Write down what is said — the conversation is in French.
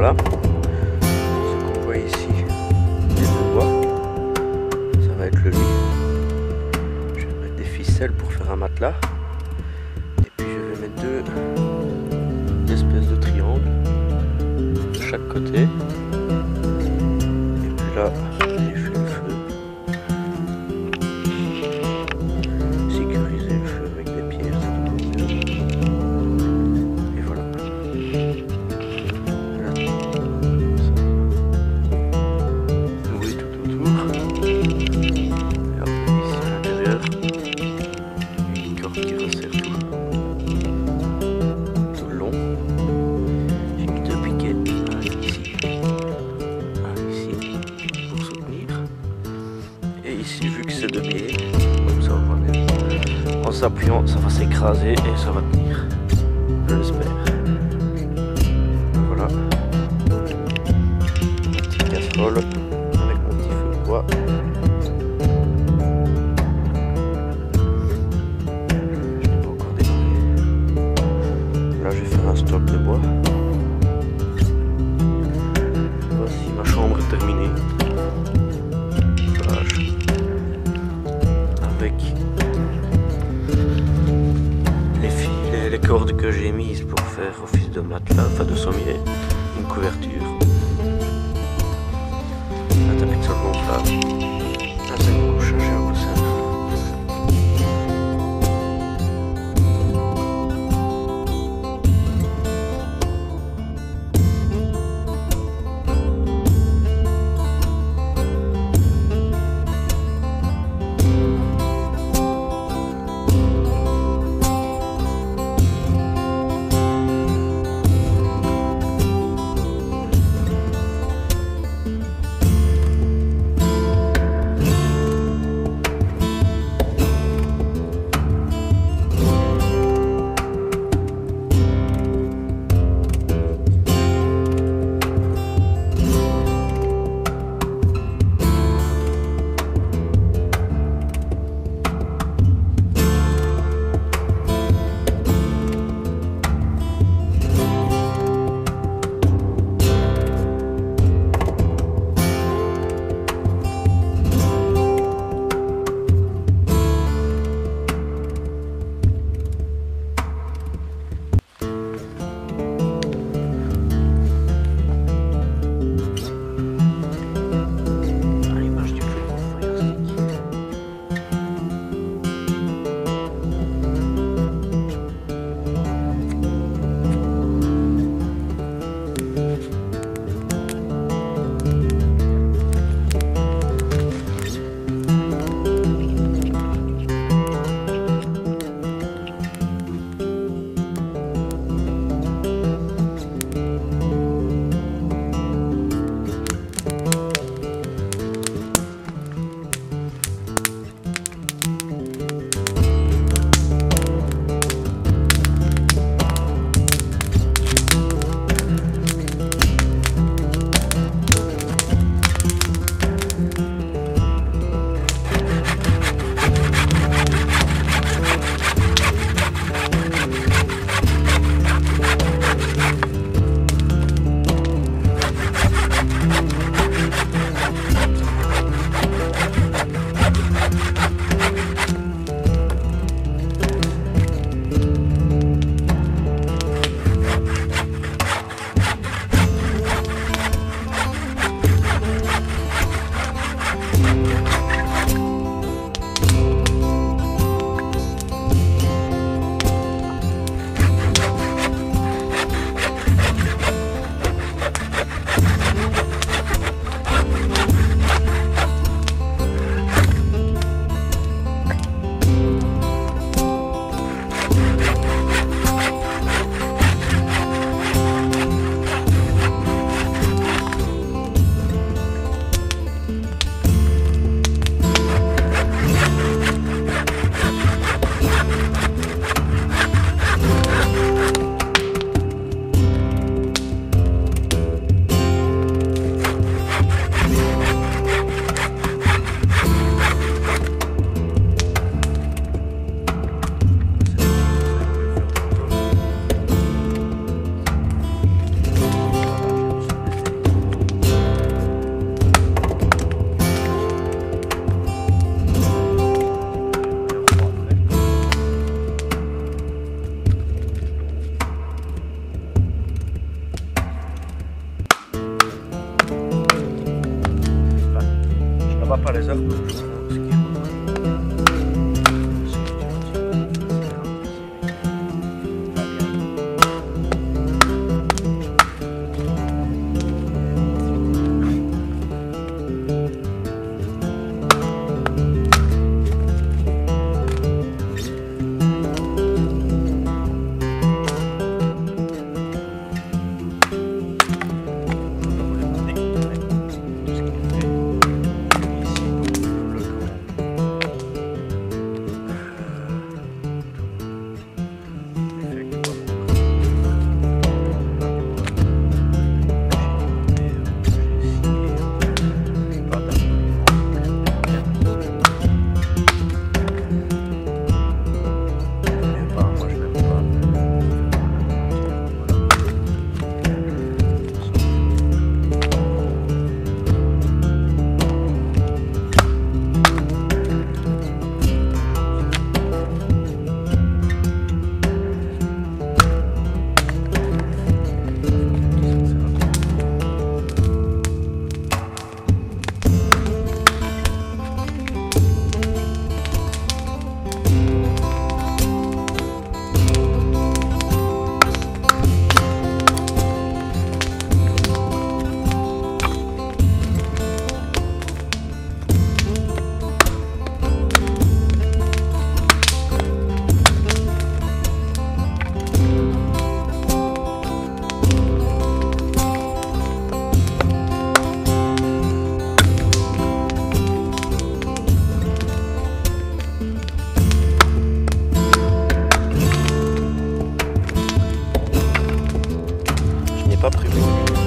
voilà. Ce qu'on voit ici, les deux bois, ça va être le lit. Je vais mettre des ficelles pour faire un matelas. Et puis je vais mettre deux espèces de triangles de chaque côté. Et puis là, j'ai fait le feu. Sécuriser le feu avec des pierres, c'est toujours mieux. Et voilà. Là, oui, tout autour. Et hop, ici à l'intérieur, une corde qui resserre tout le long. J'ai mis deux piquets, un ici, pour soutenir. Et ici, vu que c'est de biais, comme ça on va bien. En s'appuyant, ça va s'écraser et ça va tenir. Je l'espère. Voilà. Une petite casserole avec mon petit feu de bois. Je n'ai pas encore démarré. Là, je vais faire un stock de bois. Voici ma chambre terminée. Page. Avec les fils et les cordes que j'ai mises pour faire office de matelas, enfin de sommier, une couverture, un tapis de sol gonflable, un sac de couchage et un coussin. va pas les heures. Ce qui est pas prévu.